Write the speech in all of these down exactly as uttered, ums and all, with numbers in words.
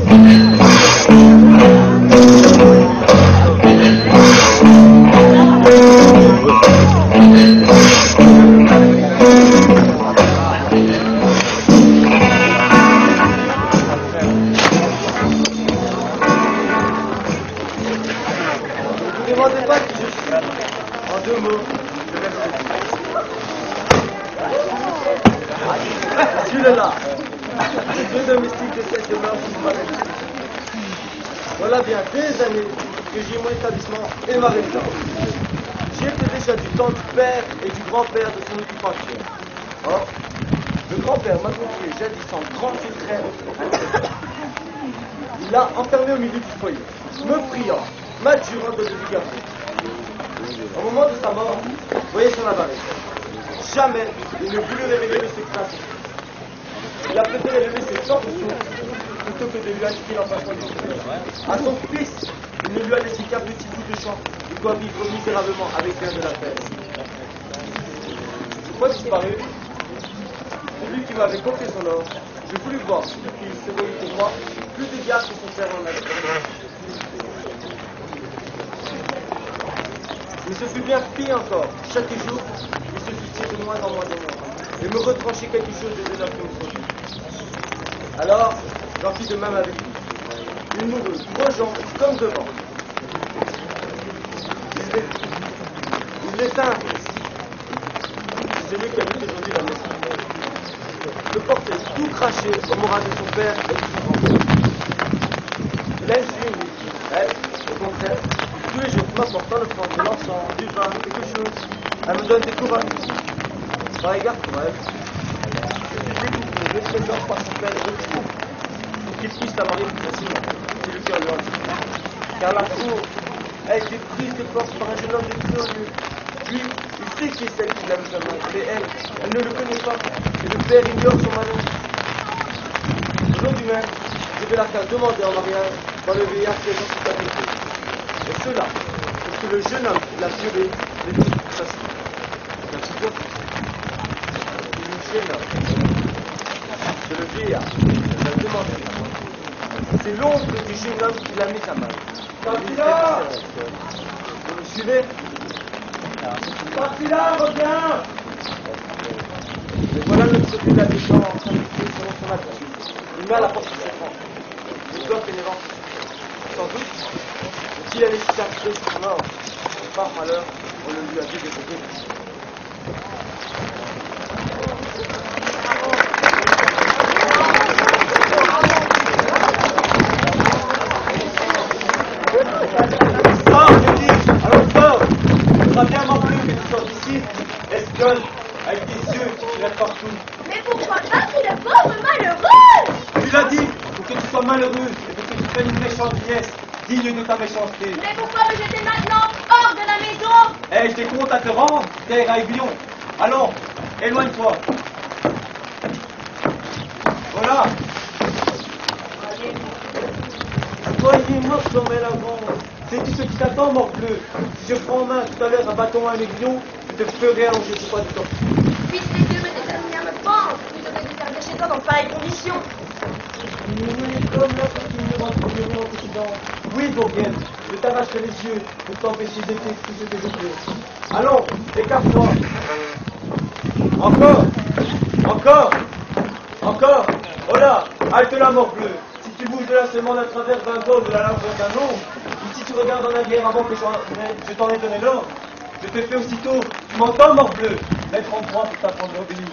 Celui-là, deux domestiques de cette demeure qui me paraissent. Voilà bien des années que j'ai mon établissement et ma résidence. J'y étais déjà du temps du père et du grand-père de son occupation. Or, le grand-père m'a confié jadis en grand secret. Il l'a enfermé au milieu du foyer, me priant, m'adjurant de le lui garder. Au moment de sa mort, voyez son avarice. Jamais il ne voulut révéler le secret à son fils. Il a préféré le laisser sans ressources plutôt que de lui indiquer l'emplacement du secret. À son fils, il ne lui a laissé qu'un petit bout de champ. Il doit vivre misérablement avec un de la peste. Une fois disparu, celui qui m'avait confié son or, je voulus voir qu'il se voyait pour moi plus d'égards que son père en avait. Mais ce fut bien pire encore. Chaque jour, il se souciait de moins en moins de moi et me retranchait quelque chose de l'honneur que me faisait. Alors, j'en fis de même avec lui. Il mourut, projetant comme devant. Il laissa un fils. Celui qui habite aujourd'hui la maison. Le portait tout craché au moral de son père et de son grand-père. Il a une fille, elle, au contraire, tous les jours, m'apportant le prendre de l'encens, du vin, quelque chose, elle me donne des courageux. Par égard pour elle, je suis dégoûté, le trésor par son père et de tout, pour qu'il puisse la marier plus facilement. C'est le cœur loin. Car la cour a été prise de force par un jeune homme de curieux. Lui, il sait qui est celle qui l'aime vraiment, mais elle, elle ne le connaît pas, et le père ignore son malheur. Le jour du même, je vais la faire demander en mariage dans le vieillard qui est dans toute la vérité. Et cela, parce que le jeune homme qui l'a violée n'est plus facile. La figure, c'est le jeune homme. C'est le vieillard qui l'a demandé. C'est l'oncle du jeune homme qui l'a mis à mal. Capilla! Vous me suivez? Capilla, reviens! Et voilà le secret de la descente en train de prier selon son attitude. Il met à la porte de ses francs. Il doit pénétrant. Sans doute, s'il a laissé s'appliquer sur son or, par malheur, on le lui a dit de côté. Sors, je dis! Alors sors! Ce sera bien moins plus que tu sortes d'ici, espionne, avec des yeux qui regardent partout. Mais pourquoi pas, c'est le pauvre malheureux! Tu l'as dit, pour que tu sois malheureux et pour que tu prennes une méchante vieillesse digne de ta méchanceté. Mais pourquoi me jeter maintenant hors de la maison? Eh, j'ai compte à te rendre, terre à aiguillon. Allons, éloigne-toi. Voilà. Voyez-moi comme elle avance. Sais-tu ce qui t'attend, morbleu? Si je prends en main tout à l'heure un bâton à un aiguillon, je te ferai allonger ce pas du temps. Puisse les dieux me déterminer à me pendre, plutôt que de faire de chez toi dans pareilles conditions. Oui, comme là, quand tu me rentres au bureau en président. Oui, Bourguette, je t'arracherai les yeux pour t'empêcher d'écouter tout ce que je fais. Allons, écarte-toi. Encore, encore, encore. Oh là, halte la morbleu. Si tu bouges de là seulement d'un travers d'un dos de la largeur d'un nom, ou si tu regardes en arrière avant que je t'en ai donné l'ordre, je te fais aussitôt, tu m'entends, morbleu, mettre en droit pour t'apprendre à obéir.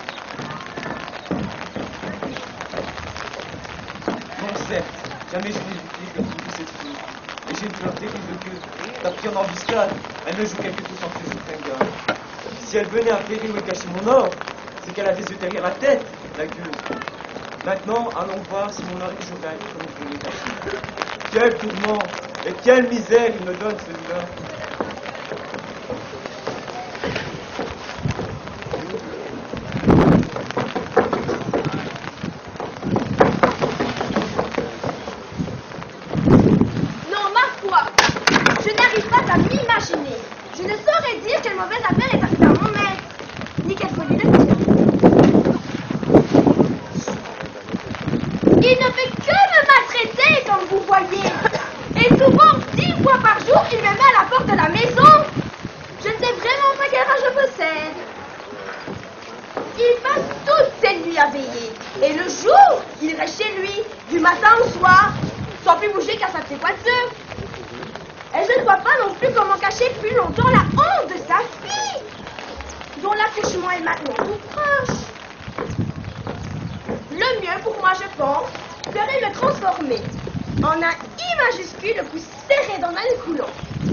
Non, certes, jamais je n'ai vu comme toute cette fille. Et j'ai une peur terrible que, t'as pris en embuscade, elle me joue quelque chose en plus de fringale. Si elle venait à périr me cacher mon or, c'est qu'elle a des yeux derrière la tête, la gueule. Maintenant, allons voir si mon or est toujours derrière comme je l'ai caché. Quel tourment et quelle misère il me donne celui-là. Non, ma foi, je n'arrive pas à m'imaginer. Je ne saurais dire quelle mauvaise affaire est arrivée à mon maître, ni quelle folie le tire. Il ne fait que me maltraiter. du matin au soir, sans plus bouger qu'à sa petite voiture. Et je ne vois pas non plus comment cacher plus longtemps la honte de sa fille, dont l'accouchement est maintenant tout proche. Le mieux pour moi, je pense, serait de le transformer en un I majuscule le plus serré dans un coulon.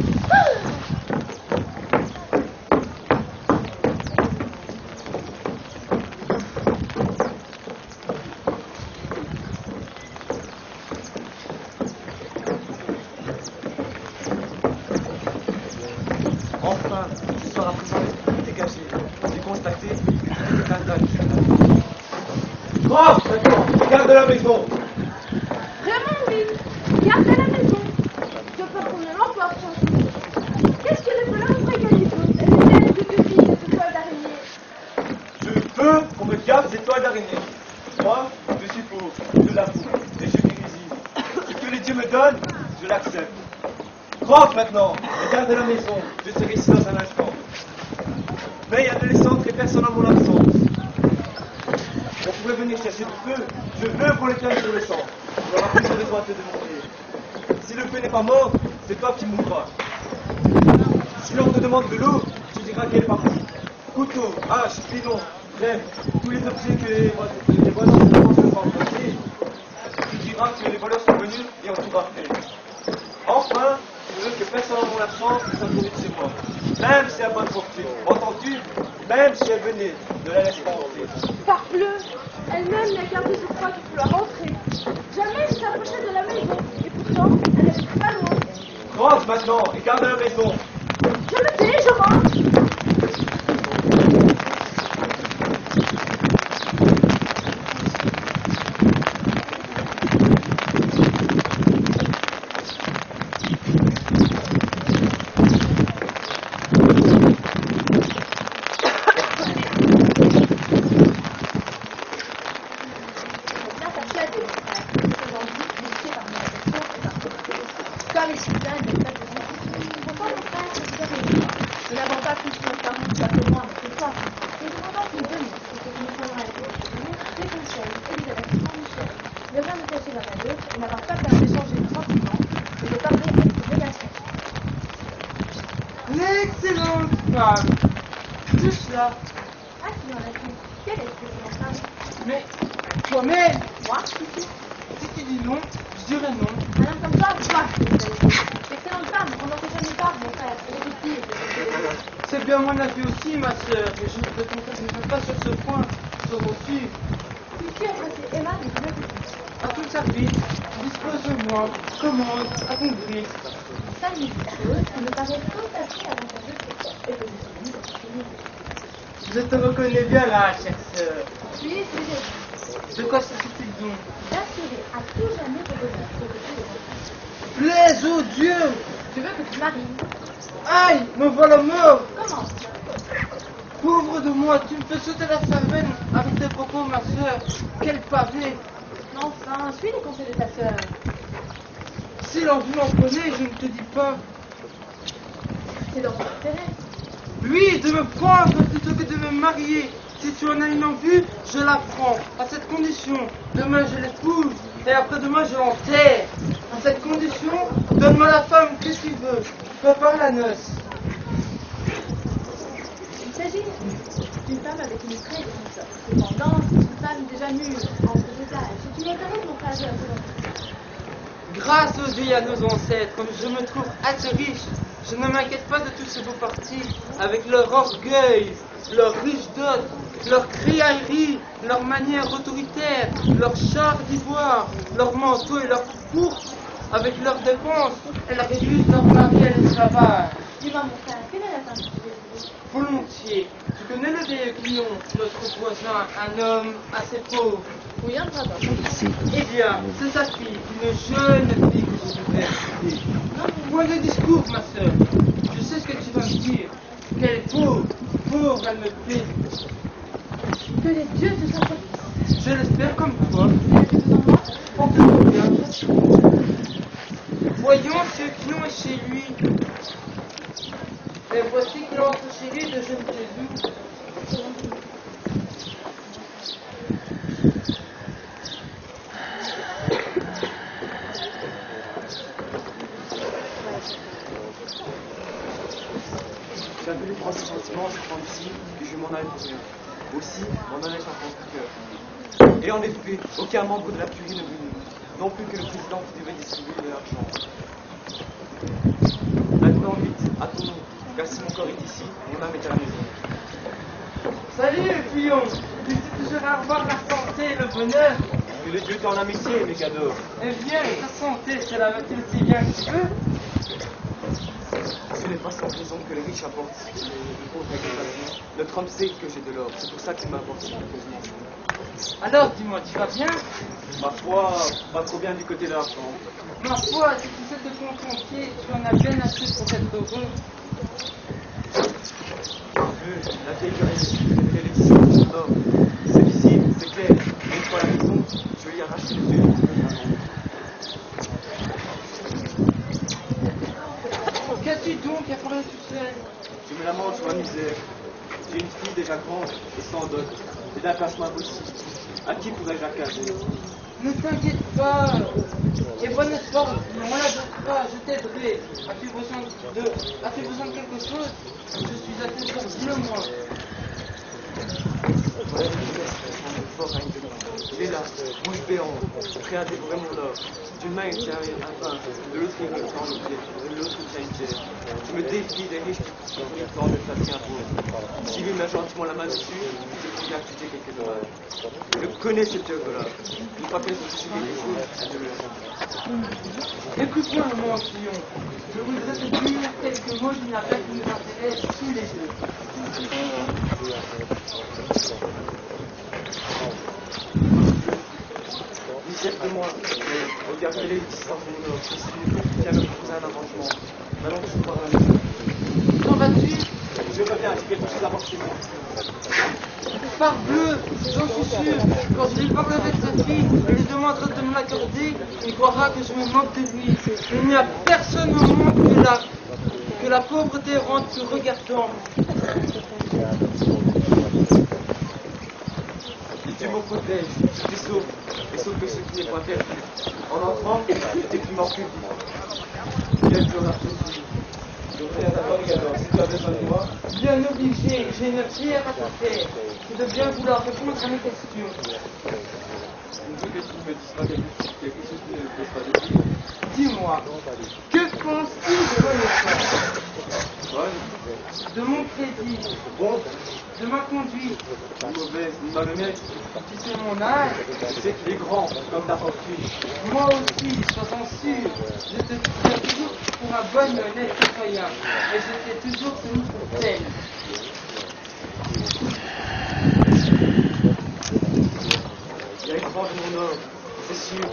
Enfin, ce soir à présent, dégagé. J'ai constaté que c'était un dingue. Prof, maintenant, garde la maison. Vraiment, oui. Garde à la maison. Je peux prendre l'emporte. Qu'est-ce que le voleur pourrait gagner d'autre? Et peut-être que tu files cette toile d'araignée. Je veux qu'on me garde ces toiles d'araignée. Moi, je suis pour de la foule, et je m'y Ce que les dieux me donnent, je l'accepte. Prof, maintenant, garde la maison. Je serai ici dans un instant. Veille adolescente et personne en mon absence. On pourrait venir chercher du feu. Je veux qu'on l'éteigne sur le champ. Dans la prison des doigts te demander. Si le feu n'est pas mort, c'est toi qui mourras. Si l'on te demande de l'eau, tu diras qu'elle est partie. Couteau, hache, pilon, bref, tous les objets que les les voleurs ne pensent pas emprunter, tu diras que les voleurs sont venus et ont tout raflé. Enfin, je veux que personne en mon absence ne soit trouvé de chez moi. Même si elle bonne fortune. Entends-tu? Même si elle venait de la laisser rentrer. Parbleu, elle-même n'a gardé ce froid qu'il vouloir rentrer. Jamais elle s'approchait de la maison. Et pourtant, elle n'habite pas loin. Rentre maintenant et garde la maison. Je me tais, je rentre. L'excellente femme. Tout cela. Ah, qui en a dit? Quelle est cette femme? Mais toi-même, Moi? si tu dis non, je dirais non. Madame comme toi, toi. Excellente femme, on n'en fait jamais part, mon frère. Elle est petite. C'est bien mon avis aussi, ma sœur, mais je ne peux, je ne peux pas sur ce point se suivre. Tu es assez aimable et bien. À tout service, dispose-moi, commande, accomplis. Ça, il me paraît tout à fait avantageux et que Je te reconnais bien là, chère sœur. tu es sujet. De quoi s'agit-il donc? D'assurer à tout jamais de bonheur. Plaise au Dieu! Je veux que tu maries. Aïe, me voilà mort! Comment? Pauvre de moi, tu me fais sauter la cervelle avec tes propos, ma sœur. Quel pavé! Enfin, suis les conseils de ta sœur. Si l'envie m'en prenait, je ne te dis pas. C'est dans ton intérêt. Oui, de me prendre plutôt que de me marier. Si tu en as une envie, je la prends. À cette condition, demain je l'épouse et après-demain je l'enterre. À cette condition, donne-moi la femme que tu veux. Prépare la noce. Il s'agit d'une femme avec une très grande sorte. Cependant, c'est une femme déjà mûre, entre deux âges. C'est une autorité, mon frère, de la volonté. Grâce aux dieux et à nos ancêtres, comme je me trouve assez riche, je ne m'inquiète pas de tous ces beaux partis, avec leur orgueil, leur riche dot, leur criaillerie, leur manière autoritaire, leur char d'ivoire, leur manteau et leur pourpre, avec leurs dépenses, elles réduisent leur mari à l'esclavage. Dis-moi, mon frère, quelle est la femme que tu veux? Volontiers, tu connais le vieil Clion, notre voisin, un homme assez pauvre. Oui, un bravo. Eh bien, c'est sa fille, une jeune fille que je voudrais citer. Point de discours, ma sœur. Je sais ce que tu vas me dire. Qu'elle est pauvre, pauvre, elle me plaît. Que les dieux te soient propices. Je l'espère comme toi. Porte-toi bien. Voyons si Clion est chez lui. Et voici qu'il entre chez lui de jeunes Jésus. bâtiment, je prends ici et je m'en aille pour rien. Aussi, m'en allait par contre cœur. Et en effet, aucun membre de la curie ne venait, non plus que le président qui devait distribuer l'argent. Maintenant, vite, attendons, car si mon corps est ici, mon âme est à la maison. Salut, Fillon. Tu sais toujours avoir la santé et le bonheur. Que les dieux t'en amitié, mes cadeaux. Eh bien, ta santé, cela va-t-il aussi bien que tu veux? Ce n'est pas sans raison que les riches apportent les pauvres avec des bâtiments. Notre homme sait que j'ai de l'or, c'est pour ça qu'il m'apporte si précieusement. Alors, dis-moi, tu vas bien? Ma foi, pas trop bien du côté de l'argent. Ma foi, si tu sais te contenter, tu en as bien assez pour être heureux. Euh, la vieille révélée l'édition de mon or. C'est visible, c'est clair. Une fois à la maison, je lui arrache les deux. Qu'as-tu donc à parler tout seul? Je me lamente sur ma misère. J'ai une fille déjà grande et sans dot, et d'un placement impossible. À qui pourrais-je accaser? Ne t'inquiète pas. Et bon espoir, on la pas, je t'aiderai. As-tu besoin de, as-tu besoin de quelque chose? Je suis à tes services, dis-le-moi. Voilà une jeunesse ressemble fort à une jolie. Il est là, bouche béante, prêt à dévorer mon or. D'une main il tient un pain, de l'autre il me tend le pied, de l'autre il tient une chaise. Je me défie des riches qui ont le temps de flatter un pauvre. Si lui met gentiment la main dessus, je peux bien accuser quelques dommages. Je connais cette œuvre-là. Une fois qu'elle se suit quelque chose, elle ne le rend. Écoute-moi, mon Fillon. Je voudrais te dire quelques mots d'une affaire qui nous intéresse tous les deux. Misère de moi, regardez l'existence de mon or, je suis qui a me proposé un arrangement. Maintenant que je crois à la maison. Qu'en vas-tu? Je reviens, j'ai quelque chose à voir chez moi. Parbleu, j'en suis sûr. Quand je lui parlerai de cette fille et lui demanderai de me l'accorder, il croira que je me moque de lui. Il n'y a personne au monde que la, que la pauvreté rende plus regardant. Les dieux me protègent, je suis sauf, et sauf que ce qui n'est pas perdu. En entrant, j'étais plus mort que vivant. Quel jour la fille. Je reviens d'abord, Gador, si tu as besoin de moi. Bien obligé, j'ai une prière à te faire. C'est de bien vouloir répondre à mes questions. Je veux que tu me dises pas quelque chose qui ne peut pas le dire. Dis-moi, que penses-tu de mon effort? Bonne, De mon crédit, bon, de ma conduite, mauvaise, ni malhonnête. tu sais mon âge? Tu sais qu'il est grand, comme ta fortune. Moi aussi, sois-en sûr, je te tiens toujours pour un bon et honnête citoyen, et je t'ai toujours tenu pour tel. Il y a une grande de mon or, c'est sûr.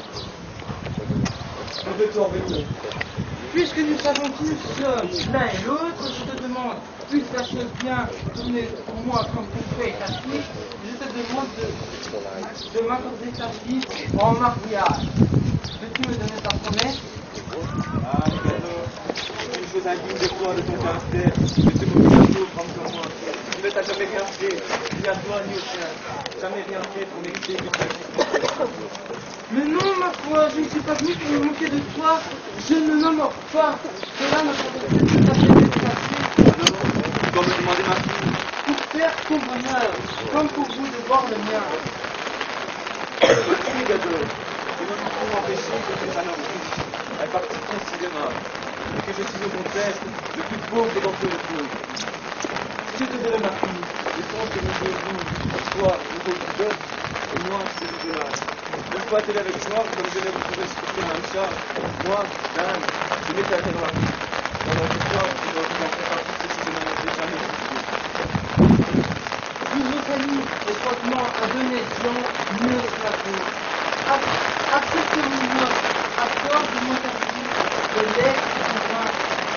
Je veux t'en venir. Puisque nous savons qui nous sommes, l'un et l'autre, je te demande, puisque la chose bien tourner pour moi comme pour toi et ta fille, je te demande de, de m'accorder ta fille en mariage. Veux-tu me donner ta promesse? Ah, Gador, c'est une chose indigne de toi, de ton caractère, de te moquer d'un pauvre comme comme moi. Tu ne t'as jamais rien fait, ni à toi ni au tien. Jamais rien fait pour mériter que tu existes. Mais non, ma foi, je ne suis pas venu pour me moquer de toi, je ne me moque pas. Cela me paraît tout à fait déplacé. Alors, tu dois me demander ma fille. Pour faire ton bonheur, comme pour vous de voir le mien. Merci, Gador. Je ne peux pas m'empêcher que tu es un homme riche, un parti considérable, et que je suis au contraire le plus pauvre d'entre les pauvres. Je te donne ma fille, je pense que nous devons, toi, nous autres deux, et moi, celui de l'âge. Une fois t'es avec moi, comme je l'ai retrouvé sur un chat, moi, l'âne, je m'étais à dans la vie. Pendant que toi, tu dois vous en faire partie de ce que je n'avais jamais expliqué. Vous votre ami étroitement à deux nations, mieux que la vôtre. Accepte mon note, accorde-moi ta fille, et laisse ton vin.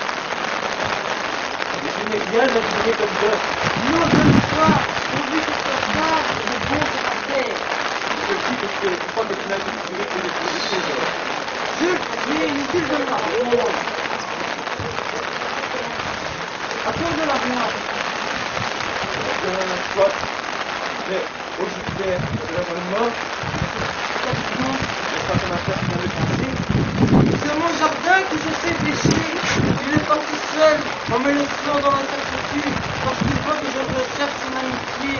Mais je n'ai rien à dire comme ça. Non, je ne crois, pourvu que ce soit de bon caractère. Je suis parce que je crois que tu n'as pas trouvé que les choses. Je prie, inutile de me la répondre. Accorde-la moi. Euh, soit, mais au Jupiter de la bonne mort, Capitaine, n'est pas ton affaire qui vient de penser. C'est mon jardin que je fais pêcher. Il est parti seul en me laissant dans l'incertitude parce qu'il voit que je recherche son amitié.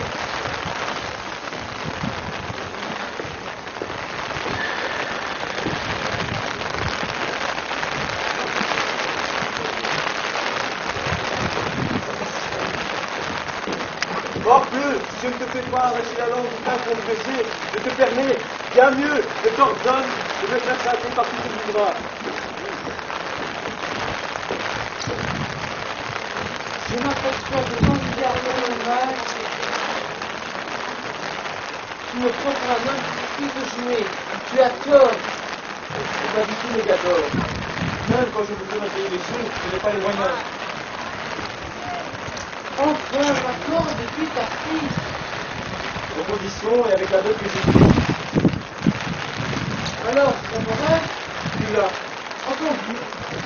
Morbleu, si je ne te fais pas arracher la langue du pain pour me baiser, je te permets, bien mieux, je t'ordonne de me faire chasser par qui tu voudras. Je m'aperçois de ton regard normal. Tu me prends pour un homme qui fait que jouer. Tu as tort. C'est pas du tout négateur. Même quand je voudrais payer les sous, je n'ai pas les moyens. Enfin, m'accorde depuis ta fille. Aux conditions et avec la dot que j'ai prise. Alors, ça va? Tu l'as. Entendu.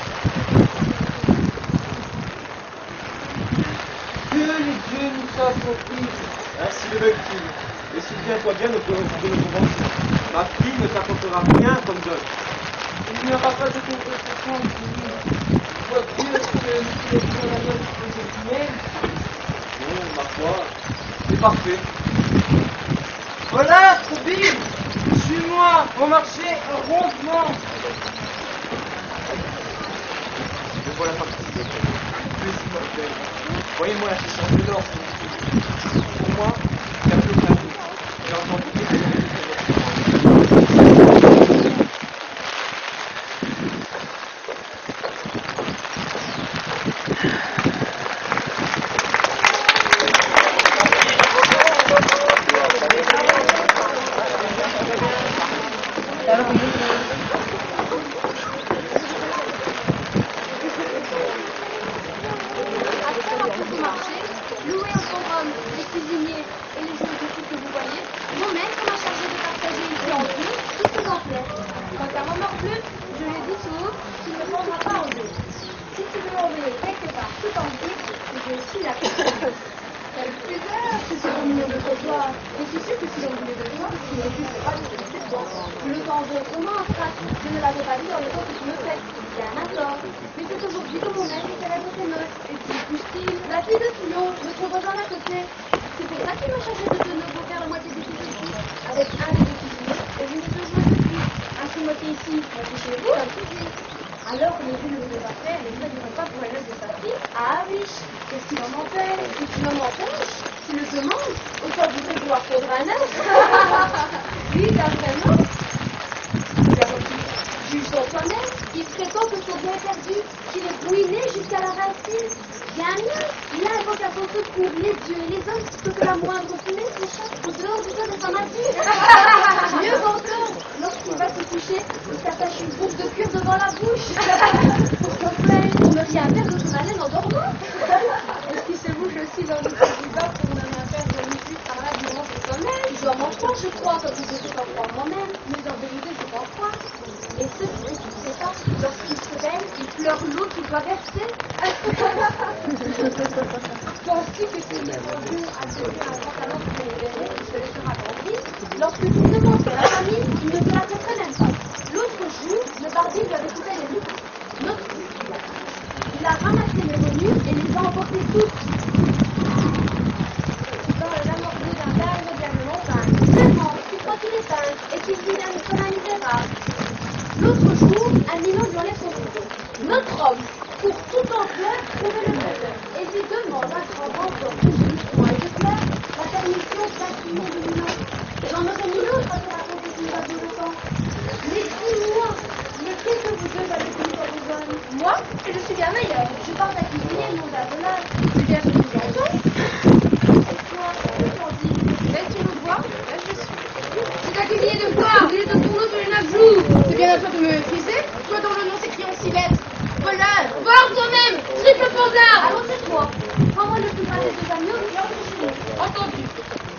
Que les dieux nous soient propices. Ainsi le veulent-ils. Et souviens-toi bien de nos conventions. Ma fille ne t'apportera rien comme dot. Il n'y aura pas de conversation qui vois-tu que nous laissons la note aujourd'hui. Non, ma foi, c'est parfait. Voilà, Bim, suis-moi, on marchait rondement. Je vois la partie de plus immortelle. Voyez-moi la chercher de l'or. Pour moi, il n'y a plus aucun doute. J'ai entendu toutes les choses.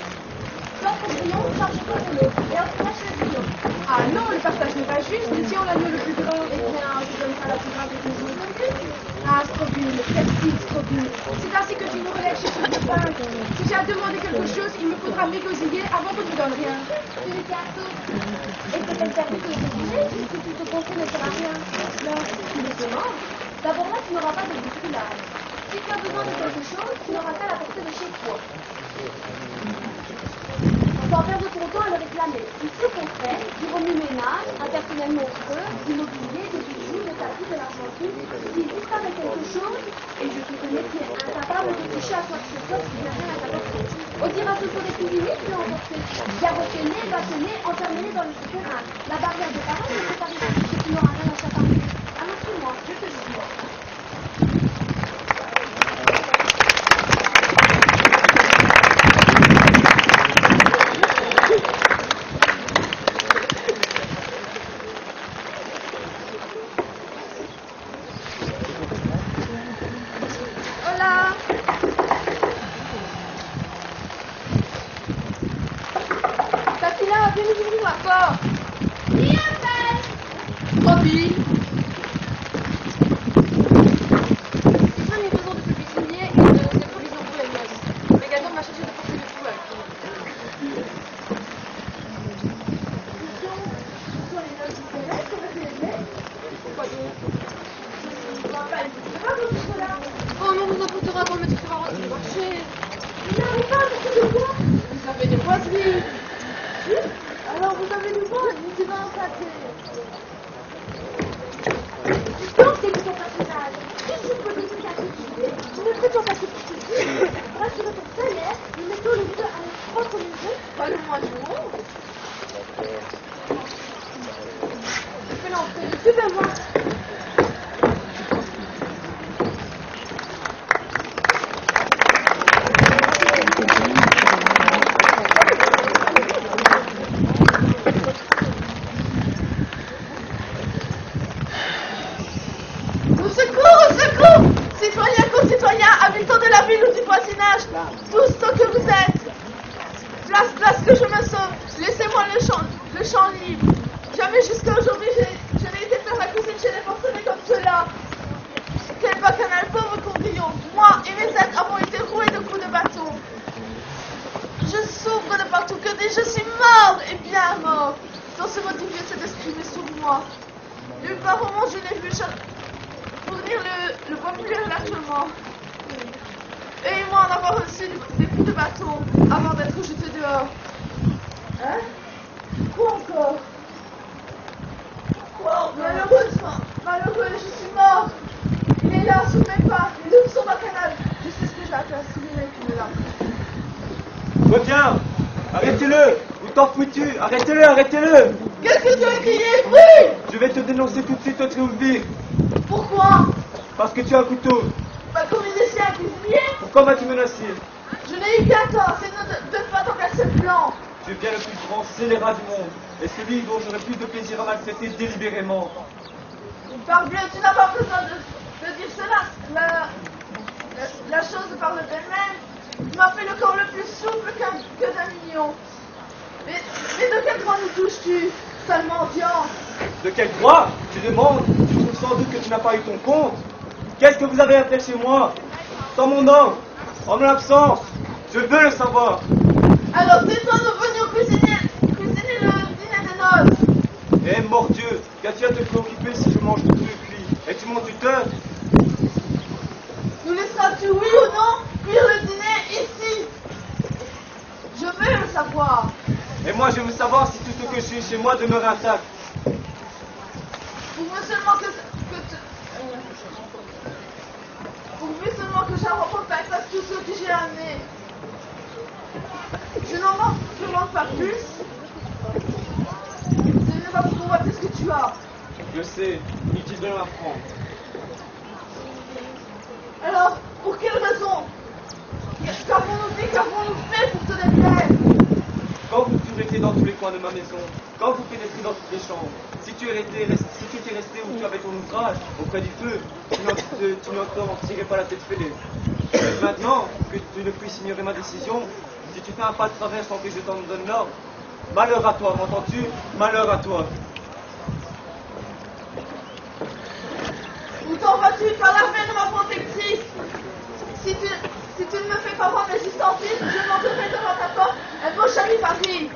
Ah non, le partage n'est pas juste, si on a Robin, cette petite Robin. C'est ainsi que tu nous relèves chez ce copain. Si j'ai à demander quelque chose, il me faudra m'égosiller avant que tu donnes rien. Tu le carton. Et peut-être perdu de te dîner, puisque tu te pensais ne sert à rien. Non, tu le demandes. D'abord là, tu n'auras pas de bousculade. Si tu as besoin de quelque chose, tu n'auras qu'à la porter de chez toi. Sans perdre ton temps à le réclamer. Ici, au contraire, du remue-ménage, un personnel monstrueux, du mobilier, des bijoux, des tapis, de l'argenterie, qui disparaît quelque chose, et je te connais qui est incapable de toucher à quoi que ce soit qui n'a rien à t'apporter. On dira ce sont des cuisiniers qui l'ont emporté. Garrochés, bâtonnés, enfermés dans le souterrain. La barrière de parole ne peut pas rester que tu n'auras rien à s'apparter. Annonce-moi, je te dis. Arrêtez-le, arrêtez-le! Qu'est-ce que tu as crié, oui? Je vais te dénoncer tout de suite au triumvirat. Pourquoi? Parce que tu as un couteau. Pas comme il est un cuisinier? Pourquoi m'as-tu menacé? Je n'ai eu qu'un tort, c'est de ne pas t'encaisser le plan. Tu es bien le plus grand scélérat du monde, et celui dont j'aurais plus de plaisir à maltraiter délibérément. Parle bien, tu n'as pas besoin de, de dire cela. La, la, la chose parle d'elle-même. Tu m'as fait le corps le plus souple qu'un que d'un million. Mais, mais de quel droit nous touches-tu, sale mendiant? De quel droit? Tu demandes. Tu trouves sans doute que tu n'as pas eu ton compte. Qu'est-ce que vous avez à faire chez moi? Sans mon ordre, en mon absence. Je veux le savoir. Alors tais-toi de venir cuisiner, cuisiner le dîner des noces. Eh, mordieu, qu'as-tu à te préoccuper si je mange tout cuit? Es-tu mon tuteur? Nous laisseras-tu, oui ou non, cuire le dîner ici? Je veux le savoir. Et moi, je veux savoir si tout ce que j'ai chez moi demeure intact. Pourvu seulement que, que tu... Euh, pourvu seulement que Charles fasse tout ce que j'ai amené. Je n'en manque, je manque pas plus. Ce n'est pas pour convoiter ce que tu as. Je sais, inutile de m'apprendre. Alors, pour quelle raison? Qu'avons-nous dit, qu'avons-nous fait pour te déplaire? Quand vous furez dans tous les coins de ma maison, quand vous pénétrez dans toutes les chambres, si tu, étais resté, si tu étais resté où tu avais ton ouvrage, auprès du feu, tu n'en tirais pas la tête fêlée. Mais maintenant que tu ne puisses ignorer ma décision, si tu fais un pas de travers sans que je t'en donne l'ordre, malheur à toi, m'entends-tu? Malheur à toi. Où t'en vas-tu par la fin de ma protection? J'arrive, Harry.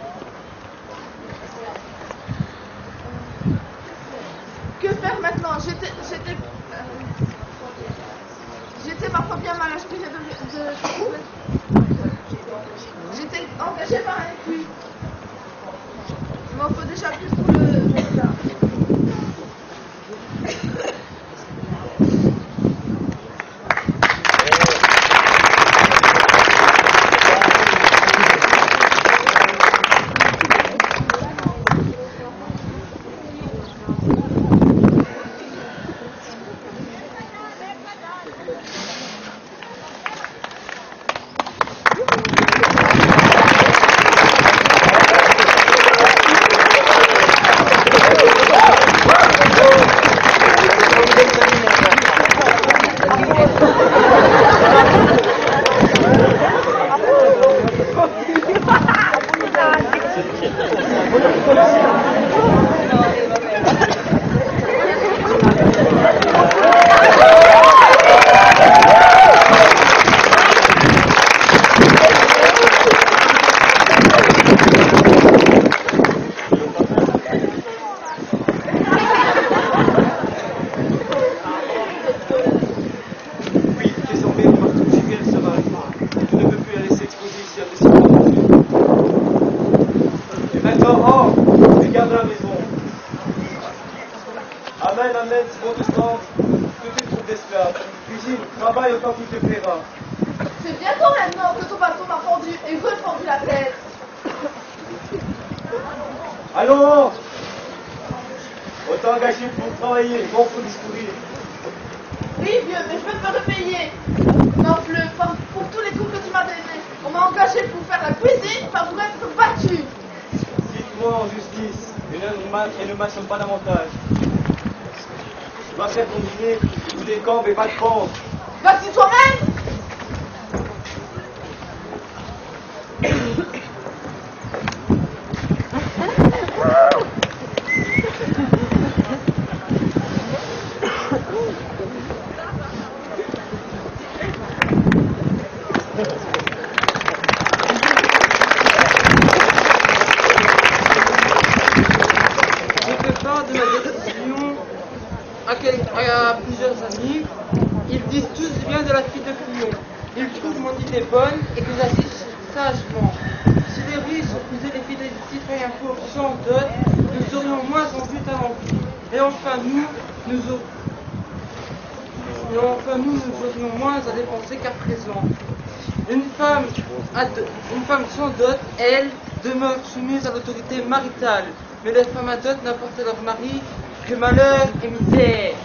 Que faire maintenant? J'étais... J'étais... J'étais parfois bien mal inspirée de... de... J'étais engagée par un puits. Il m'en faut déjà plus pour le résultat. C'est bientôt maintenant que ton patron m'a fendu et refendu la tête. Allons, autant engagé pour travailler, bon pour discourir. Oui, vieux, mais je veux me repayer. Non, plus, pour tous les coups que tu m'as donnés. On m'a engagé pour faire la cuisine, pas pour être battu. Dites-moi en justice, et ne, et ne m'assomme pas davantage. Je dois faire ton dîner, tous les camps, mais pas de camp. Vas-y toi-même. À plusieurs amis, ils disent tous bien de la fille de Clion. Ils trouvent mon idée bonne et que j'assiste sagement. Si les riches refusaient les filles des citoyens pauvres sans dot, nous aurions moins en but à l'envie. Et enfin nous, nous aurions... Et enfin nous, nous aurions moins à dépenser qu'à présent. Une femme, à de... Une femme sans dot, elle, demeure soumise à l'autorité maritale. Mais les femmes à dot n'apportent à leur mari que malheur et misère.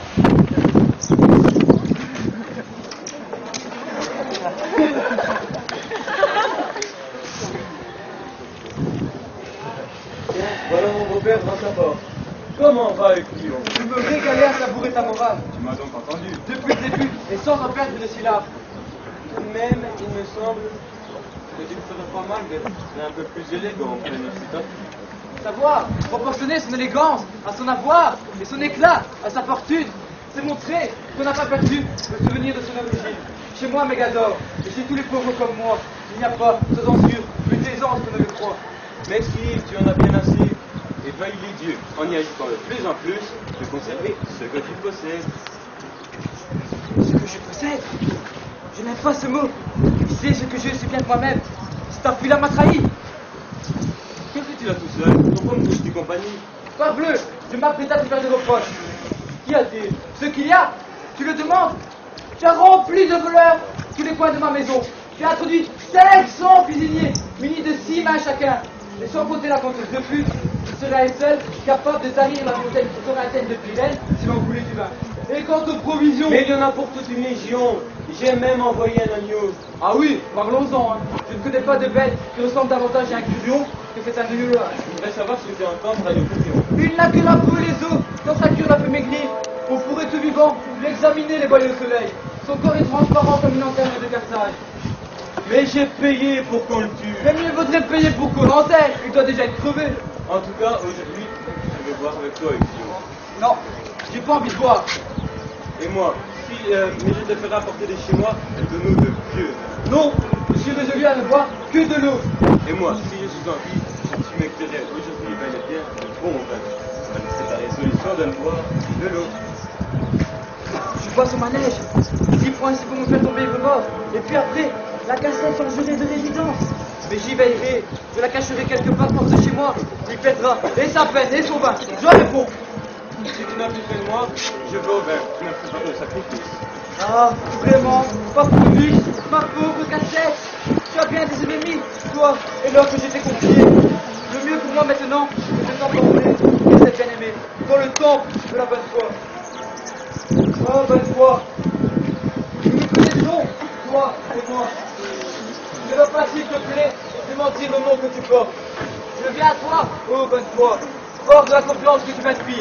Voilà mon beau-père dans sa porte. Comment va le client? Je me régalais à savourer ta morale. Tu m'as donc entendu. Depuis le début, et sans en perdre une syllabe. Tout de même, il me semble que tu ne ferais pas mal d'être un peu plus élégant que les citoyens. Savoir, proportionner son élégance à son avoir et son éclat à sa fortune, c'est montrer qu'on n'a pas perdu le souvenir de son origine. Chez moi, Mégador, et chez tous les pauvres comme moi, il n'y a pas, sois-en sûr, plus d'aisance qu'on ne le croit. Mais si tu en as bien assez, et veuille les dieux, en y ajoutant de plus en plus, de conserver ce que tu possèdes. Ce que je possède, je n'aime pas ce mot. Tu sais ce que je sais bien de moi-même. C'est un fil m'a trahi. Que fais-tu là tout seul? Pourquoi me touches-tu compagnie? Parbleu, je m'apprête à te faire des reproches. Qu'y a-t-il? Ce qu'il y a, tu le demandes. Tu as rempli de voleurs tous les coins de ma maison. Tu as introduit cinq cents cuisiniers, munis de six mains chacun. Et sans compter la conteuse de pute, qui serait seule capable de tarir la montagne corinthienne de Pilène si l'on voulait du vin. Et quant aux provisions... Mais il y en a pour toute une légion. J'ai même envoyé un agneau. Ah oui, parlons-en. Hein. Je ne connais pas de bête qui ressemble davantage à un curion que c'est un agneau. Je voudrais savoir ce que tu entends de Radio Curion. Il n'a que la peau et les os. Quand sa cure la peut maigrir, on pourrait tout vivant l'examiner les boyaux au soleil. Son corps est transparent comme une antenne de Carthage. Mais j'ai payé pour qu'on le tue. Mais mieux vaudrait payer pour qu'on l'enterre. Il doit déjà être crevé. En tout cas, aujourd'hui, je vais boire avec toi, Exio. Non, j'ai pas envie de boire. Et moi, si, euh, mais je te ferai apporter de chez moi de l'eau de Dieu. Non, je suis résolu à ne boire que de l'eau. Et moi, si je suis envie, si tu m'éclairais aujourd'hui bel et bien, bon, ben, c'est la résolution d'un boire de l'autre. Je passe au manège. Dix points ici pour me faire tomber le mort. Et puis après, la cassette en juré de résidence. Mais j'y veillerai. Je la cacherai quelque part hors de chez moi. Il pètera. Et sa peine, et son vin. Je réponds. Si tu n'as plus fait de moi, je veux au vin. Tu m'as préparé au sacrifice. Ah, vraiment, pas pour lui, ma pauvre cassette. Tu as bien des ennemis, toi et l'homme que j'étais confié. Le mieux pour moi maintenant, c'est de t'emporter et cette bien-aimée dans le temple de la bonne foi. Oh, bonne foi. Nous nous connaissons, toi et moi. Ne va pas, s'il te plaît, démentir le nom que tu portes. Je viens à toi, oh bonne foi, hors de la confiance que tu m'inspires.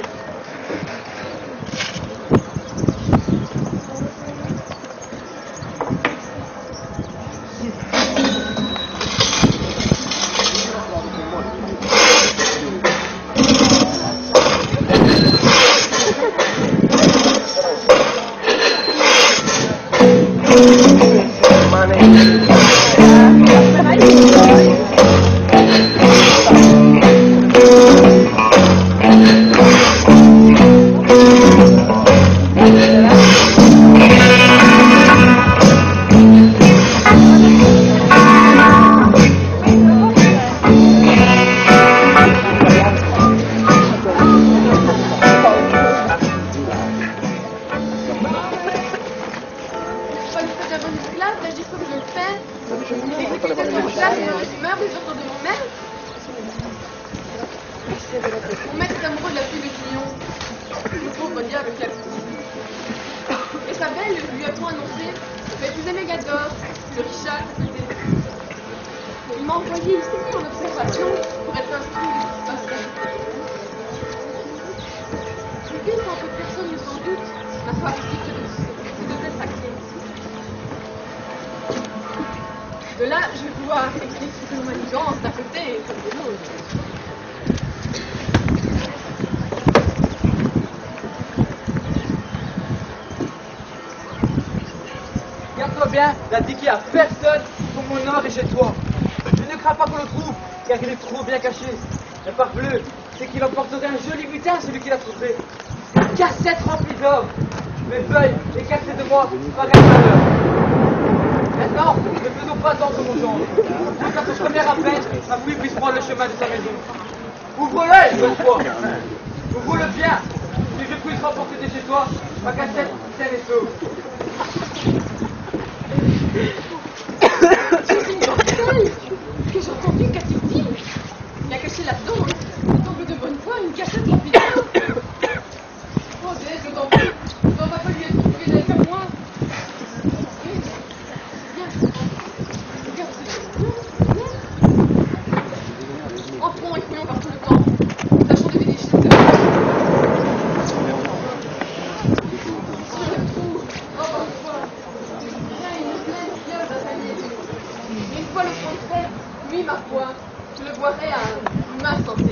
Mon maître est amoureux de la fille de Guillon, le pauvre diable qui a et sa belle lui a tout annoncé, mais plus aimé Gador, le Richard, il m'a envoyé ici en observation pour être instruit de ce qui se passe là. L'idée sans que personne ne s'en doute, ma soirée dite de devrait sacrée. De là, je vais pouvoir expliquer mon manigance d'un côté comme de l'autre. Garde-toi bien d'indiquer à personne que mon or est chez toi. Je ne crains pas qu'on le trouve, car il est trop bien caché. Mais parbleu, c'est qu'il emporterait un joli butin, celui qui l'a trouvé. Une cassette remplie d'or. Mes feuilles écartées de moi par un malheur. Maintenant, ne faisons pas tant mon gendre. Jusqu'à ce premier appel, ma fille puisse prendre le chemin de sa maison. Ouvre-le, bonne foi. Ouvre-le bien. Si je puisse remporter de chez toi ma cassette saine et sauve. C'est une mortelle. Que j'ai entendu, qu'a-t-il dit? Il a caché là-dedans, un temple de bonne foi, une cassette remplie d'or. Oh, Dès, je t'en prie, on va pas lui être trouvé d'aller comme moi. Viens, regarde ce que c'est. Entrons et fouillons par tout le temps, tâchons de dénicher ce sur le trou. Oh, bonne foi. Bien une pleine fleur d'asanier. Mais une fois le front fait, lui, ma foi, je le boirai à ma santé.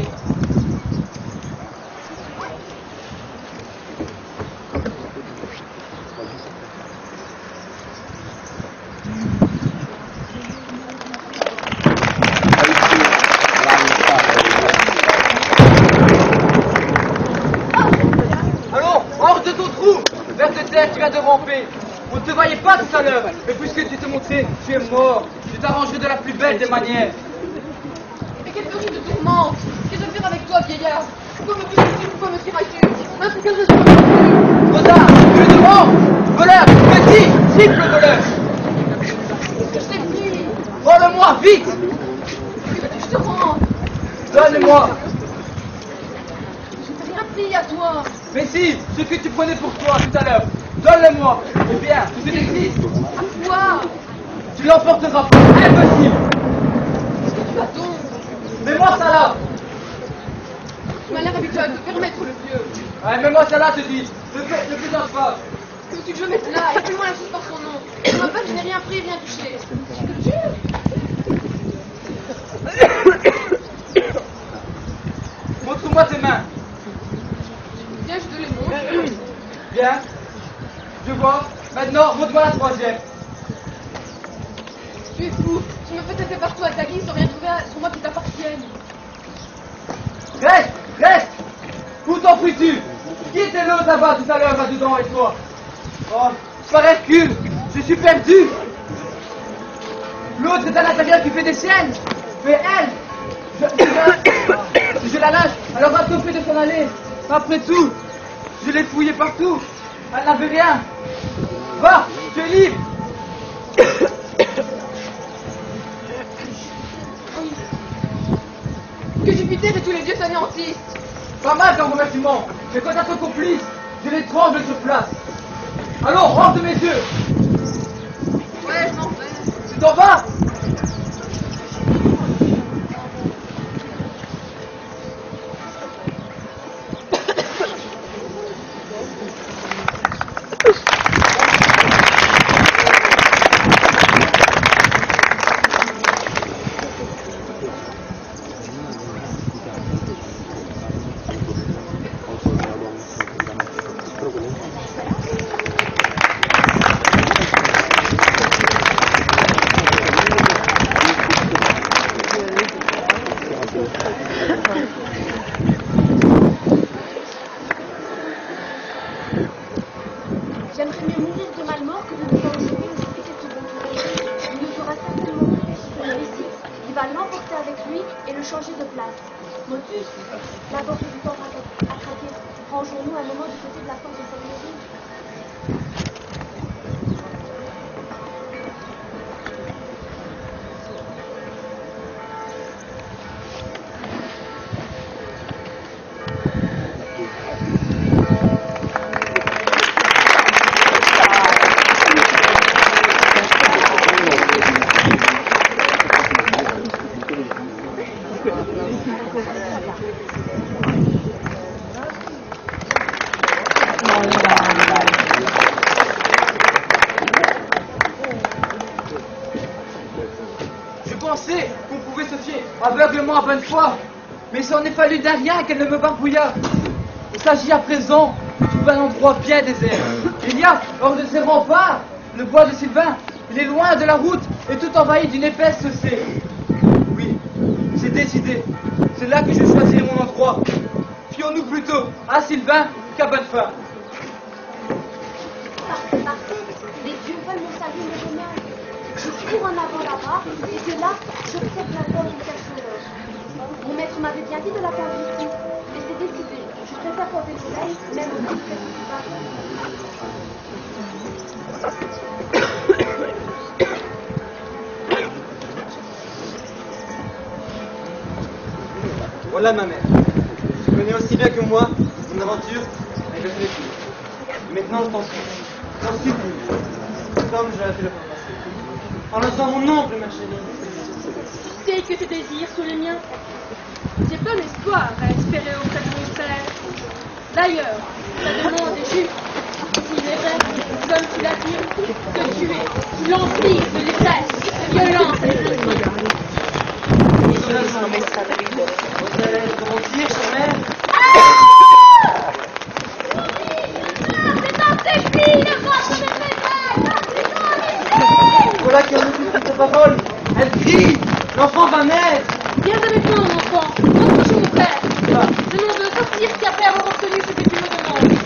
Allons, hors de ton trou, vers de terre tu viens de ramper. On ne te voyait pas tout à l'heure, mais puisque tu t'es montré, tu es mort. Je t'arrangerai de la plus belle des manières. Mais quelle horrible tourmente! Qu'est-ce que je vais faire avec toi, vieillard? Pourquoi me tues-tu? Pourquoi me tirailles-tu? Hein, pour quelle raison me tues-tu? Trop tard, tu le demandes. Voleur, petit, triple voleur. Qu'est-ce que je t'ai pris? Rends-le-moi, vite. Que veux-tu que je te rende? Donne-moi. Je ne t'ai rien pris à toi. Mais si, ce que tu prenais pour toi tout à l'heure, donne-le-moi. Eh bien, tout est écrit. À toi? Tu l'emporteras pas. Impossible. Qu'est-ce que tu as donc? Mets-moi ça là. Tu m'as l'air habitué à te permettre le vieux. Ouais, mets-moi ça là, te dis. Ne fais, ne fais pas. Que veux-tu que je mette là? Appelle-moi la chose par son nom. Sur ma page, je n'ai rien pris, rien touché. Que tu? Montre-moi tes mains. Viens, je te les montre. Bien. Je vois. Maintenant, montre-moi la troisième. Tu es fou. Tu me fait taper partout à ta guise sans rien trouver sur moi qui t'appartienne. Reste, reste. Où t'enfuis-tu? Qui était l'autre là-bas tout à l'heure là-dedans avec toi? Oh, par Hercule, je suis perdu. L'autre est à l'intérieur qui fait des siennes. Mais elle, je, je, si je la lâche, elle aura tout fait de s'en aller. Après tout, je l'ai fouillée partout. Elle n'avait rien. Va, tu es libre. Que Jupiter et tous les dieux t'anéantissent. Pas mal comme remerciement. Mais quant à ton complice, je l'étrangle sur place. Allons, rentre de mes yeux. Ouais, je m'en vais. Tu t'en vas? J'aimerais mieux mourir de malmort que de ne pas aujourd'hui nous expliquer ce bon tour. Il nous fera certainement plus que celui-ci. Il va l'emporter avec lui et le changer de place. Motus, la porte du temps a craqué. Rangeons-nous un moment du côté de la porte de Saint-Méry. Je pensais qu'on pouvait se fier aveuglement à bonne foi, mais il s'en est fallu d'un rien qu'elle ne me barbouilla. Il s'agit à présent d'un endroit bien désert. Il y a, hors de ces remparts, le bois de Sylvain. Il est loin de la route et tout envahi d'une épaisse chaussée. Oui, c'est décidé. C'est là que je choisirai mon endroit. Fions-nous plutôt à Sylvain qu'à Bonnefin. Parfait, parfait. Les dieux veulent mon salut et mon bonheur. Je cours en avant là-bas, et de là, j'observe la porte du cachot. Mon maître m'avait bien dit de l'attendre ici, mais c'est décidé. Je préfère porter le soleil, même au bout de Voilà ma mère. Tu connais aussi bien que moi mon aventure avec le téléphone. Maintenant je t'en supplie. T'en supplie. Comme je l'ai fait le passé. En lançant mon oncle, ma chérie. Tu sais que tes désirs sont les miens. J'ai peu d'espoir à espérer auprès de mon frère. D'ailleurs, ta demande est juste. S'il est vrai, comme tu l'as dit, que tu es sous l'empire de l'ivresse, violence et plaisir. Oserais-je te mentir, chère mère? C'est dans tes filles, le ventre de tes Voilà qui en oublie toutes ces paroles. Elle crie. L'enfant va naître. Viens avec moi, mon enfant. Rentre chez mon frère. Je n'en veux sortir qu'après avoir obtenu ce que tu me demandes.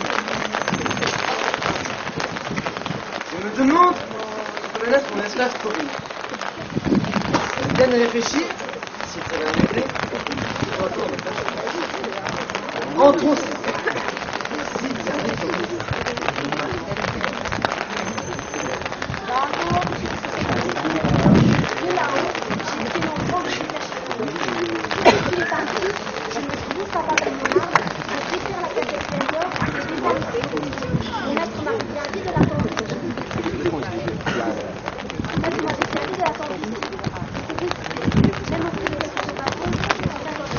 Je me demande si je peux laisser mon esclave courir. Viens à réfléchir. Si tu as réglé, entrons. de là-haut, j'ai été l'enfant de Jupiter. Lorsqu'il est parti, je me suis vite apparu mon arme, de détruire la tête extérieure et de dévaliser. Mon maître m'a bien dit de l'attendre ici. Mon maître m'avait bien dit de l'attendre ici. C'est décidé. Même au prix de ce que je m'attends, c'est d'accord.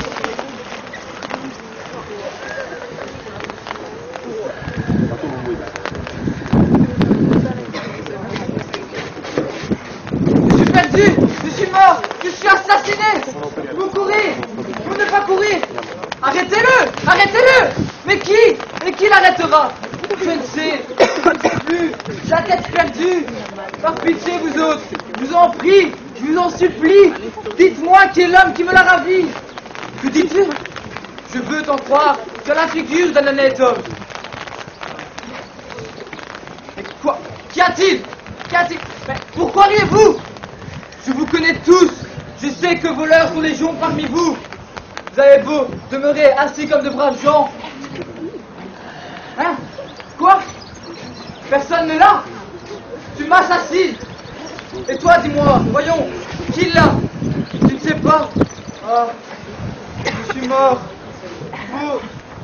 Je suis perdu, je suis mort, je suis assassiné. Vous courez, vous ne pas courir. Arrêtez-le, arrêtez-le. Mais qui, mais qui l'arrêtera? Je ne sais, je ne sais plus. J'ai la tête perdue. Par pitié, vous autres, je vous en prie, Je vous en supplie, dites-moi qui est l'homme qui me l'a ravi. Que dites-vous? Je veux t'en croire, tu as la figure d'un honnête homme. Mais quoi? Qu'y a-t-il? Qu'y a-t-il? Mais pourquoi riez-vous? Je vous connais tous. Je sais que voleurs sont légion parmi vous. Vous avez beau demeurer assis comme de braves gens. Hein? Quoi? Personne ne l'a? Tu m'assassines. Et toi, dis-moi, voyons, qui l'a? Tu ne sais pas? Ah, je suis mort. Vous.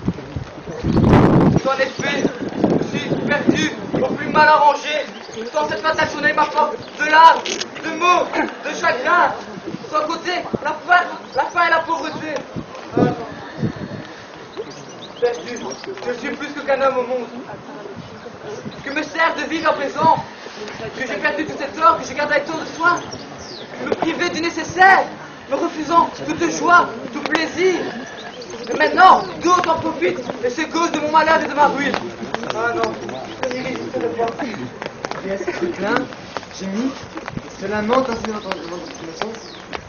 En effet, je suis perdu au plus mal arrangé. Dans cette fatale ma force de larmes, de mots, de chagrin. Sans côté, la faim, la faim et la pauvreté. Ah. Perdu, je suis plus que qu'un homme au monde. Que me sert de vivre à présent? Que j'ai perdu tout cet or, que j'ai gardé avec tant de soin? Me priver du nécessaire, me refusant toute joie, tout plaisir. Et maintenant, d'autres en profitent, et c'est cause de mon malheur et de ma ruine. Ah non, je n'irai pas. Et à ce truc-là, j'ai mis, se lamente ainsi dans ton naissance.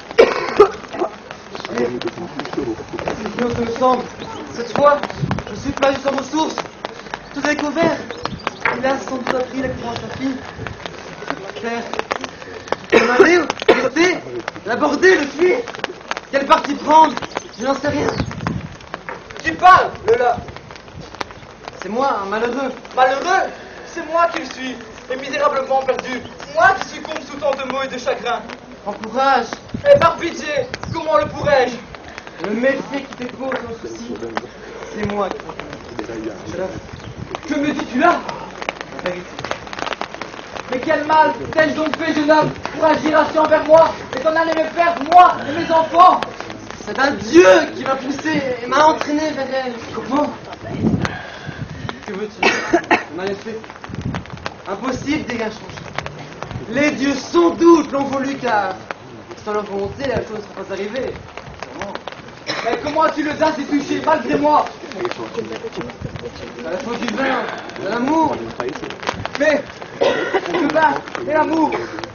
Et on se semble, cette fois, je suis pas sans ressources. Tout est découvert. Il a sans doute appris la courage de sa fille. Père, on allait, rester, l'aborder, le tuer. Quelle partie prendre? Je n'en sais rien. Qui parle, Lola? C'est moi, un malheureux. Malheureux? C'est moi qui le suis, et misérablement perdu. Moi qui succombe sous tant de maux et de chagrin. En courage. Et par pitié, comment le pourrais-je? Le méfait qui te cause un souci, c'est moi qui je l'avoue. Que me dis-tu là? La vérité. Mais quel mal t'ai-je donc fait, jeune homme, pour agir ainsi envers moi, et t'en aller me perdre, moi et mes enfants? C'est un Dieu qui m'a poussé et m'a entraîné vers elle. Comment? Que veux-tu? On a fait. Impossible d'y rien changer. Les dieux sans doute l'ont voulu car sans leur volonté la chose ne serait pas arrivée. Sûrement. Mais comment as-tu l'audace d'y toucher malgré moi? À la faute du vin, de l'amour. Mais le vin et l'amour.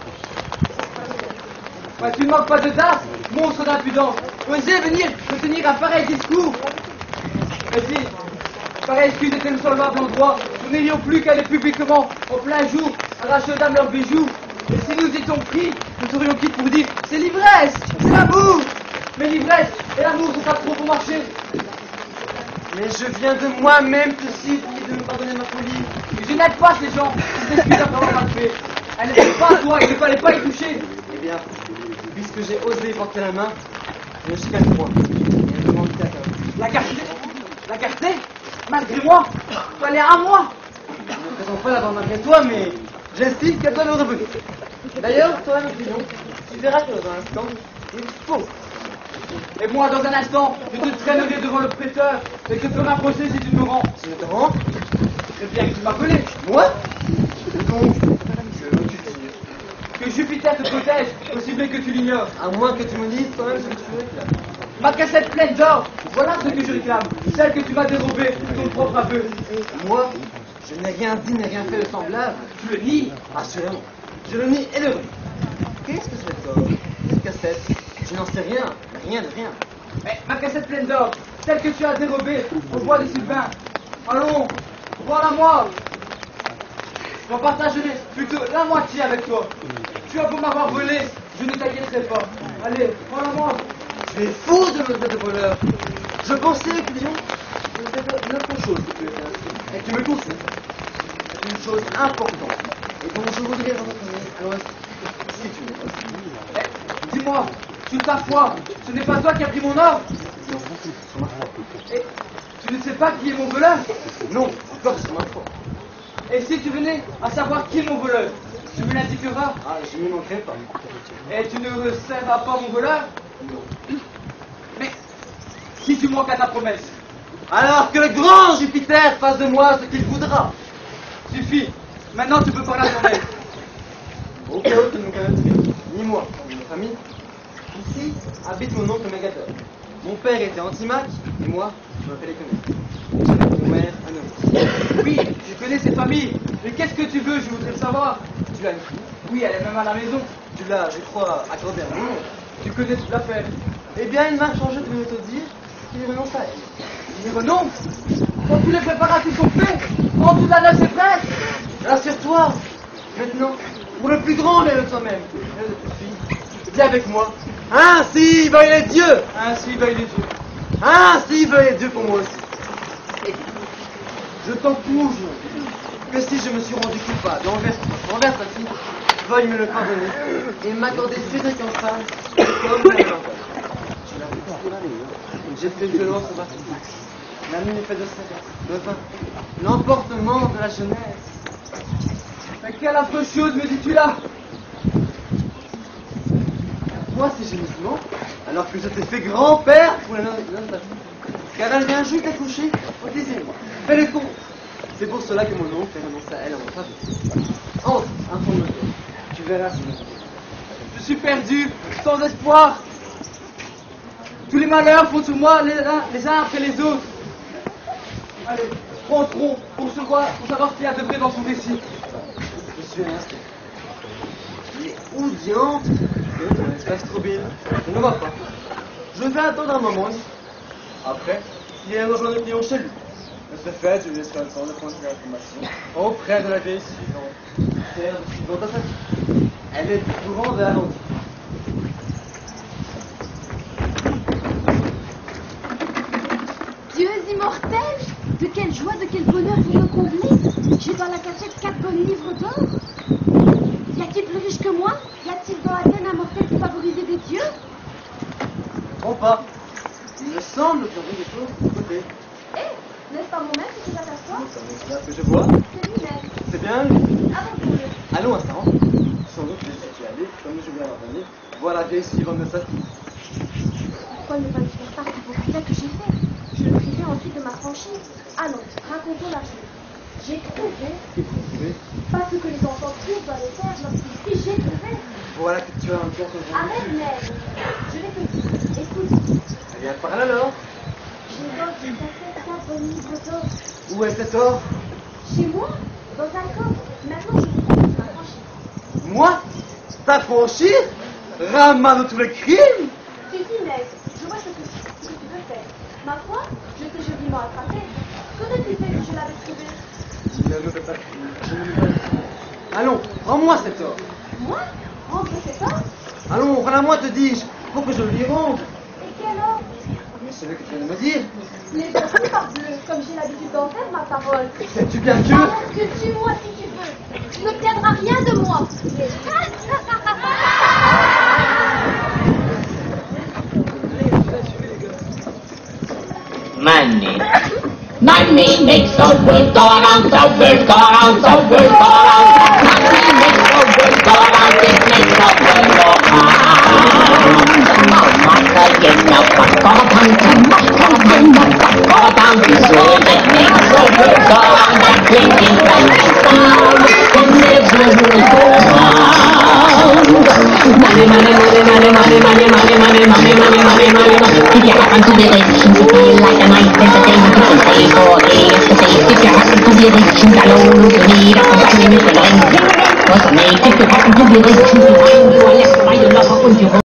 Ouais, tu ne manques pas d'audace, monstre d'impudence. Osez venir me tenir un pareil discours. Mais si, pareille excuse était le solvable endroit, nous n'ayons plus qu'à aller publiquement, en plein jour, arracher aux dames leurs bijoux. Et si nous étions pris, nous serions quittes pour dire c'est l'ivresse, c'est l'amour. Mais l'ivresse et l'amour sont pas trop pour marcher. Mais je viens de moi-même te supplier de me pardonner ma folie. Et je n'aide pas ces gens qui s'excusent après avoir mal fait. Elle n'était pas à toi, il ne fallait pas y toucher. Eh bien, puisque j'ai osé porter la main, je suis qu'à toi. Et elle demande ta carte. La garder? La garder? Malgré moi? Tu allais à moi? Je ne présente pas l'avoir malgré toi, mais j'estime qu'elle doit me revenir. D'ailleurs, toi, mon prison, tu verras que dans un instant, il faut. Et moi, dans un instant, je te traînerai devant le prêteur et je te ferai un procès si tu me rends. Si je te rends, C'est bien que tu m'appelais. moi, donc, que veux-tu dire? Que Jupiter te protège, aussi bien que tu l'ignores. À moins que tu me dises toi-même ce que tu réclames. Ma cassette pleine d'or, voilà ce que je réclame. Celle que tu m'as dérobée de ton propre aveu. Moi, je n'ai rien dit, n'ai rien fait de semblable. Tu le nies. Assurément. Je le nie et le nie. Qu'est-ce que c'est d'or? Cette cassette? Je n'en sais rien. Rien de rien. Mais ma cassette pleine d'or, celle que tu as dérobée au bois de Sylvain. Allons, voilà-moi. J'en partagerai plutôt la moitié avec toi. Tu as beau m'avoir volé, je ne t'inquiéterai pas. Allez, voilà-moi. Tu es fou de me traiter de voleur. Je pensais que Lyon, c'était une autre chose que tu étais ainsi. Et tu me conseilles. C'est une chose importante. Et dont je voudrais rencontrer. Alors, si tu n'es pas si. Eh, dis-moi, sur ta foi, ce n'est pas toi qui as pris mon or? Non, sur ma foi. Et tu ne sais pas qui est mon voleur? Non, encore sur ma foi. Et si tu venais à savoir qui est mon voleur, tu me l'indiqueras? Ah, je n'y manquerai pas. Et tu ne resserreras pas mon voleur? Non. Mais si tu manques à ta promesse, Alors que le grand Jupiter fasse de moi ce qu'il voudra. suffit. Maintenant tu peux parler à ton aide. Au cas où tu ne me connaîtrais, ni moi, ni ma famille, ici habite mon oncle Mégateur. Mon père était Antimaque, et moi, je m'appelle Économie. Mon mère, Anomie. Oui, je connais cette famille. Mais qu'est-ce que tu veux? Je voudrais le savoir. Tu as une fille? Oui, elle est même à la maison. Tu l'as, je crois, accordé un nom. Tu connais toute l'affaire. Eh bien, il m'a changé de me te dire qu'il renonce à elle. Il renonce quand tous les préparatifs sont faits, quand toute la noce est prête. Rassure-toi. Maintenant, pour le plus grand bien de toi-même, et de ta fille, viens avec moi. Ainsi veuille les dieux. Ainsi veuille les dieux. Ainsi veuille les dieux pour moi aussi. Et je t'en conjure que si je me suis rendu coupable envers, envers ta fille, veuille me le pardonner et m'accorder Cédric en femme comme un enfant. Je l'avoue, j'ai fait violence au bâtiment. La nuit est faite de sagesse, de vin, l'emportement de la jeunesse. Mais quelle affreuse chose me dis-tu là? Moi, ces gémissements, alors que je t'ai fait grand-père pour la noce de ta fille. Car elle vient juste d'accoucher au désir. Fais le compte. C'est pour cela que mon oncle fait renoncer à elle en mon faveur. Entre, informe-toi. Tu verras si je suis perdu, sans espoir. Tous les malheurs font sur moi les uns, les uns après les autres. Allez, rentrons pour savoir, pour savoir ce qu'il y a de vrai dans son récit. Je suis un instant. Mais où diantre est ton espèce trop belle? Je ne vois pas. Je vais attendre un moment ici. Après, il y a un rejoint de clients chez lui. De ce fait, je lui laisserai le temps de prendre ses informations. Auprès de la vieille suivante. Terre suivante à sa fille. Elle est au courant de la langue. Dieux immortels! De quelle joie, de quel bonheur vous me convenez! J'ai dans la cachette quatre bonnes livres d'or. Y a-t-il plus riche que moi? Y a-t-il dans Athènes un mortel plus favorisé des dieux? Non pas. Il me semble que j'ai des choses de côté. Eh, n'est-ce pas mon maître qui est à t'asseoir? C'est ce que je vois. C'est lui-même. C'est bien lui. Avons-nous-le. Allons un instant. Sans doute que je suis allé, comme je viens d'entendre, voir la vieille suivante de sa fille. Pourquoi ne pas lui faire part du beau crime que j'ai fait? Je le privais ensuite de ma franchise. Allons, racontons la chose. J'ai trouvé, Qu'est-ce que tu fais? pas ce que les enfants trouvent dans les terres lorsqu'ils crient, j'ai trouvé. Voilà que tu as un cœur sur Arrête, mère. Je vais te dire. Écoute, Eh bien, parle alors. j'ai dans une cachette quatre bonnes livres d'or. Où est cet or? Chez moi, dans un coffre. Maintenant, je vous propose ma franchise. Moi? T'affranchir? Ramane de tous les crimes? Tu dis, mec, je vois ce que, ce que tu veux faire. Ma foi, je t'ai joliment attrapé. Qu'aurais-tu fait que je l'avais trouvé? Je ne me fais pas crier. Je ne me fais pas crier. Allons, rends-moi cet or. Moi? Rendre cet or? Allons, rends-la-moi, te dis-je, pour que je lui rende. Et quel or? Mais c'est ce que tu viens de me dire. Les autres, parbleu, comme j'ai l'habitude d'en faire, ma parole. Sais-tu bien que... Arrête que tue-moi si tu veux. Tu n'obtiendras rien de moi. Money. Money makes the world go round, the world go round, the world go round. Money makes the world go round, it makes the world go round. Mama again, now what go down, mama again, now what go down. The soul that makes the world go round, that bringing right down, and never will go round. Money, money, money, money, money, money, money, money, money, money, money, money, money. If you happen to be rich, you feel like a night entertainment. You can say for yesterday. If you happen to be rich, you need a companion, you can ring. Cause I make if you happen to be rich, you find you are left by your lover and you